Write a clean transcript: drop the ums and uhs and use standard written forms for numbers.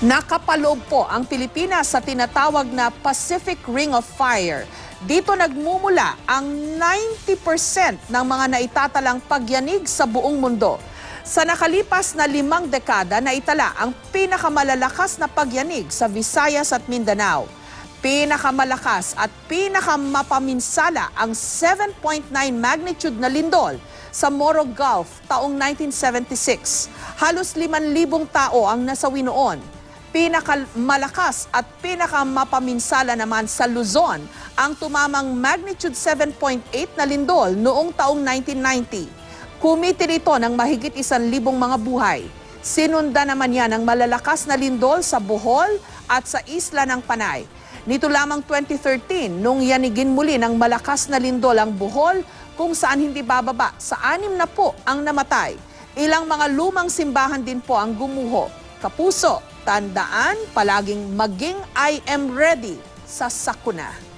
Nakapaloob po ang Pilipinas sa tinatawag na Pacific Ring of Fire. Dito nagmumula ang 90% ng mga naitatalang pagyanig sa buong mundo. Sa nakalipas na 5 dekada, naitala ang pinakamalalakas na pagyanig sa Visayas at Mindanao. Pinakamalakas at pinakamapaminsala ang 7.9 magnitude na lindol sa Moro Gulf taong 1976. Halos 5,000 tao ang nasawi noon. Pinakamalakas at pinakamapaminsala naman sa Luzon ang tumamang magnitude 7.8 na lindol noong taong 1990. Kumiti rito ng mahigit 1,000 mga buhay. Sinunda naman yan ng malalakas na lindol sa Bohol at sa Isla ng Panay. Nito lamang 2013, nung yanigin muli ng malakas na lindol ang Bohol, kung saan hindi bababa sa 6 na po ang namatay. Ilang mga lumang simbahan din po ang gumuho. Kapuso, tandaan palaging maging I am ready sa sakuna.